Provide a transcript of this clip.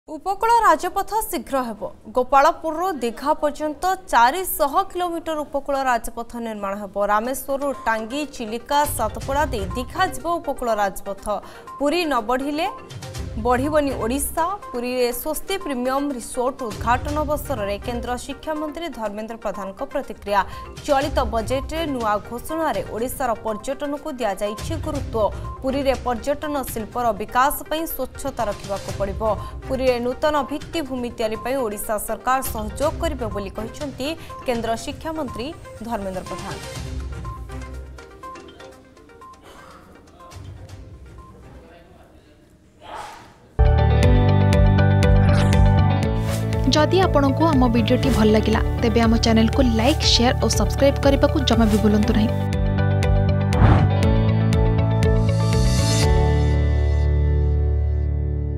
उपकूल राजपथ शीघ्र हेब गोपालपुर दीघा पर्यंत 400 किलोमीटर उपकूल राजपथ निर्माण हेब। रामेश्वर टांगी चिलिका सातपड़ा दे दीघा जीव उपकूल राजपथ। पुरी न बढ़िले बढ़िबनी ओडिशा। पुरी रे स्वस्ति प्रीमियम रिसोर्ट उद्घाटन अवसर में केंद्र शिक्षा मंत्री धर्मेंद्र प्रधान प्रतिक्रिया। चलित बजेट रे नुआ घोषणा रे ओडिशार पर्यटन को दिया जाइछि गुरुत्व। पुरी रे पर्यटन शिल्पर विकास पई स्वच्छता रखिबाको पड़िबो। पुरी रे नूतन भित्तिभूमि तैयारी पई ओडिशा सरकार सहयोग करिबे बोली कहिसंती केंद्र शिक्षा मंत्री धर्मेंद्र प्रधान। जदि आपंक आम भिडी भल लगा तेब आम चैनल को लाइक शेयर और सब्सक्राइब करने को जमा भी भूलु नहीं।